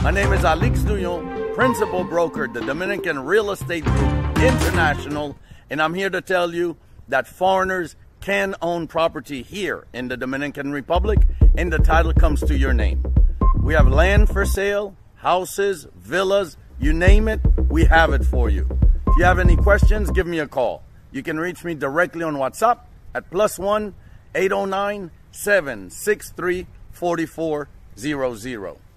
My name is Alix Duyon, Principal Broker at the Dominican Real Estate Group International, and I'm here to tell you that foreigners can own property here in the Dominican Republic, and the title comes to your name. We have land for sale, houses, villas, you name it, we have it for you. If you have any questions, give me a call. You can reach me directly on WhatsApp at +1 809 763 4400.